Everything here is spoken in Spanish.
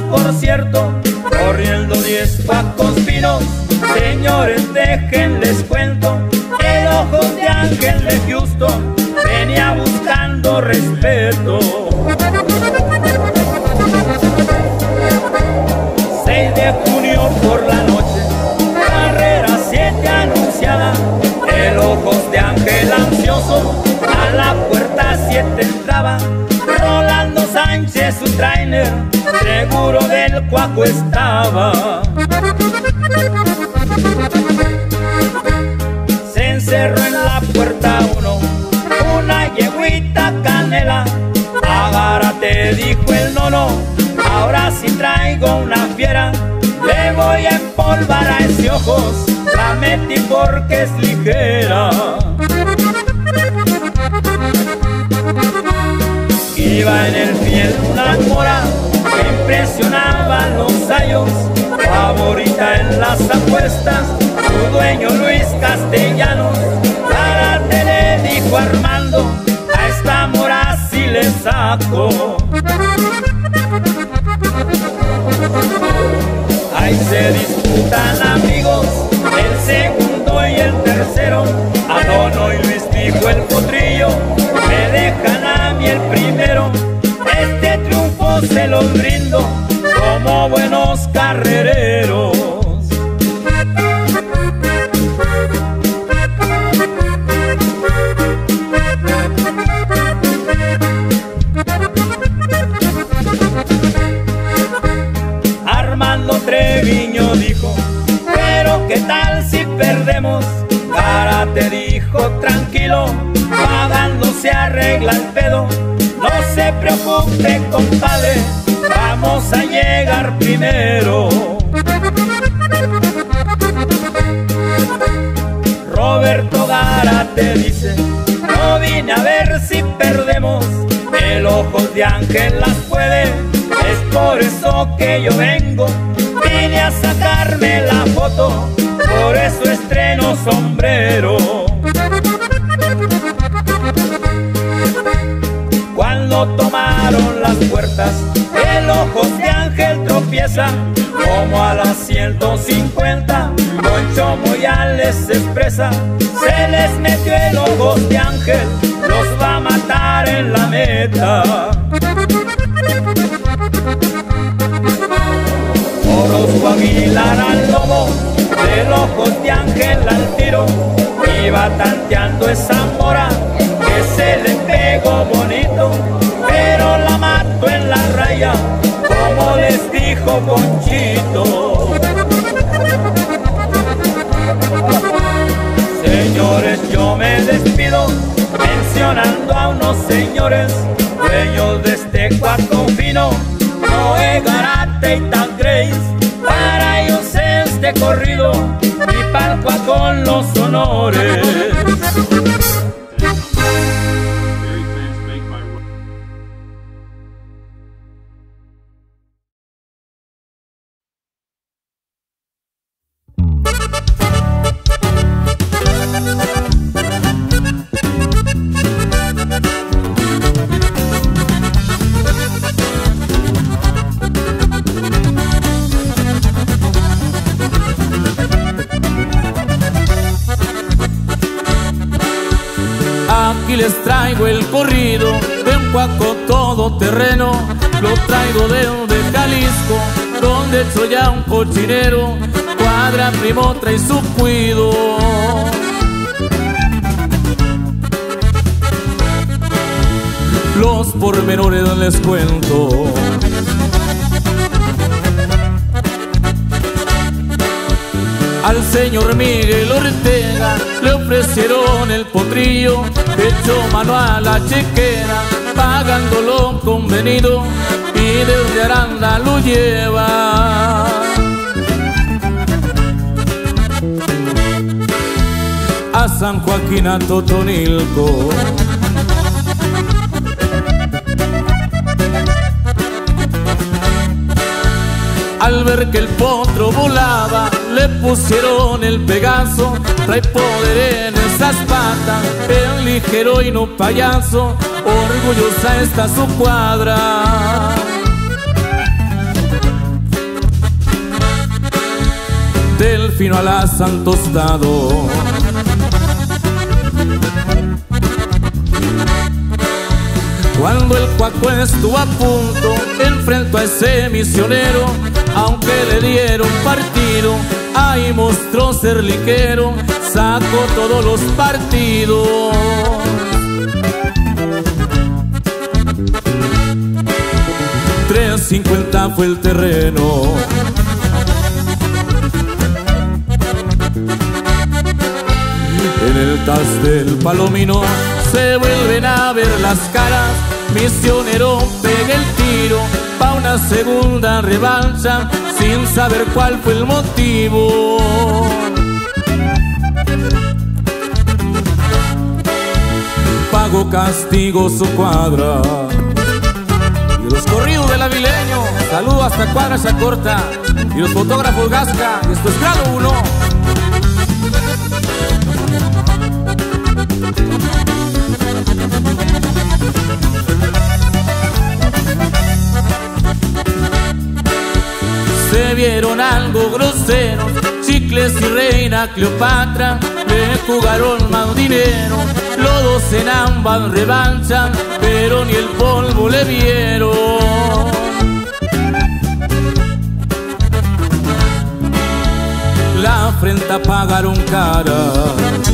por cierto, corriendo 10 cuacos finos. Señores, déjenles cuento, el Ojos de Ángel de Houston venía buscando respeto. 6 de junio por la noche, carrera 7 anunciada. El Ojos de Ángel ansioso, a la puerta 7 entraba. Rolando Sánchez, su trainer, seguro del cuaco estaba. Se encerró en la puerta uno, una yeguita canela. Agárrate, dijo el nono, ahora sí traigo una fiera. Le voy a empolvar a ese Ojos, la metí porque es ligera. Iba en el fiel una mora que impresionaba a los ayos. Favorita en las apuestas, su dueño Luis Castellanos. Cárate, le dijo Armando, a esta mora sí le saco. Ahí se disputan amigos, el segundo y el tercero. A Dono y Luis dijo el potrillo, me dejan a mí el primero. Este triunfo se los brindo como buenos carrereros. Armando Treviño dijo, pero qué tal si perdemos. Gárate dijo, tranquilo, pagando se arregla el pedo. No se preocupe, compadre, vamos a llegar primero. Roberto Gárate dice, no vine a ver si perdemos. El Ojos de Ángel las puede, es por eso que yo vengo. Vine a sacarme la foto, por eso estreno sombrero. Cuando tomaron las puertas, el Ojos de Ángel tropieza. Como a las 150, Poncho Moya les expresa. Se les metió el Ojos de Ángel, los va a matar en la meta. Orozco Aguilar al lobo, del Ojos de Ángel al tiro. Iba tanteando esa mora que se le pegó bonito, pero la mató en la raya, como les dijo Ponchito. Señores, yo me despido mencionando a unos señores dueños de este cuarto fino, Noé Gárate y Tan Grace. Para ellos este corrido y palpa con los honores. Aquí les traigo el corrido de un cuaco todoterreno. Lo traigo de Jalisco, donde soy ya un cochinero. Cuadra primo trae su cuido. Los pormenores les cuento. Al señor Miguel Ortega le ofrecieron el potrillo, hecho mano a la chequera, pagando lo convenido, y desde Aranda lo lleva. A San Joaquín, a Totonilco. Al ver que el potro volaba, le pusieron el Pegaso. Trae poder en esas patas, el ligero y no payaso. Orgullosa está su cuadra. fino a las han tostado. Cuando el Cuaco estuvo a punto, enfrentó a ese misionero, aunque le dieron partido, ahí mostró ser liquero, sacó todos los partidos. $3.50 fue el terreno. En el tas del Palomino se vuelven a ver las caras. Misionero pega el tiro pa' una segunda revancha, sin saber cuál fue el motivo. Pago castigo su cuadra. Y los corridos del Avileño, saludo hasta Cuadra Chacorta. Y los fotógrafos Gasca, esto es grado 1. Se vieron algo groseros, Chicles y Reina Cleopatra, le jugaron más dinero, los dos en ambas revanchan, pero ni el polvo le vieron. La afrenta pagaron cara.